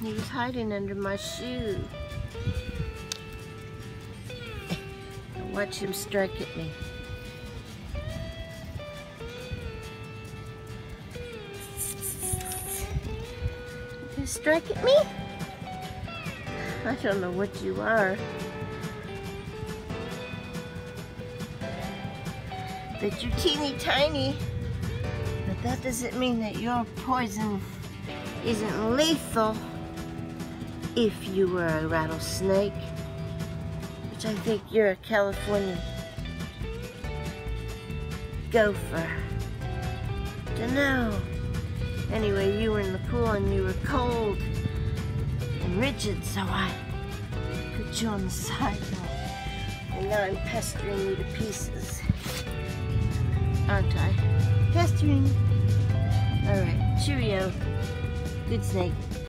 He was hiding under my shoe. Watch him strike at me. You strike at me? I don't know what you are. But you're teeny tiny. But that doesn't mean that your poison isn't lethal. If you were a rattlesnake, which I think you're a California gopher. Dunno. Anyway, you were in the pool and you were cold and rigid, so I put you on the sidewalk. And now I'm pestering you to pieces. Aren't I? Pestering. Alright, cheerio. Good snake.